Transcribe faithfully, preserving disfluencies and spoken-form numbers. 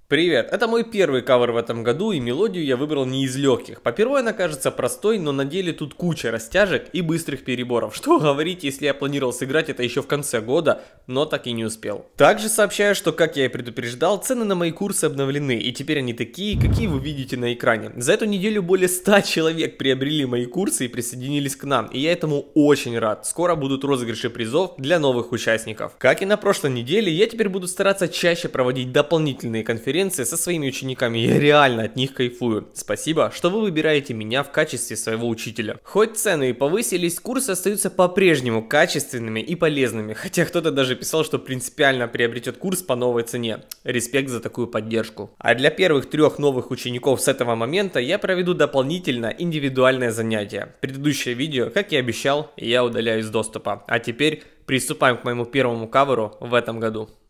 Привет, это мой первый кавер в этом году, и мелодию я выбрал не из легких. Попервой она кажется простой, но на деле тут куча растяжек и быстрых переборов. Что говорить, если я планировал сыграть это еще в конце года, но так и не успел. Также сообщаю, что, как я и предупреждал, цены на мои курсы обновлены, и теперь они такие, какие вы видите на экране. За эту неделю более ста человек приобрели мои курсы и присоединились к нам, и я этому очень рад. Скоро будут розыгрыши призов для новых участников. Как и на прошлой неделе, я теперь буду стараться чаще проводить дополнительные конференции со своими учениками, я реально от них кайфую. Спасибо, что вы выбираете меня в качестве своего учителя. Хоть цены и повысились, курсы остаются по-прежнему качественными и полезными, хотя кто-то даже писал, что принципиально приобретет курс по новой цене. Респект за такую поддержку. А для первых трех новых учеников с этого момента я проведу дополнительно индивидуальное занятие. Предыдущее видео, как и обещал, я удаляю из доступа. А теперь приступаем к моему первому каверу в этом году.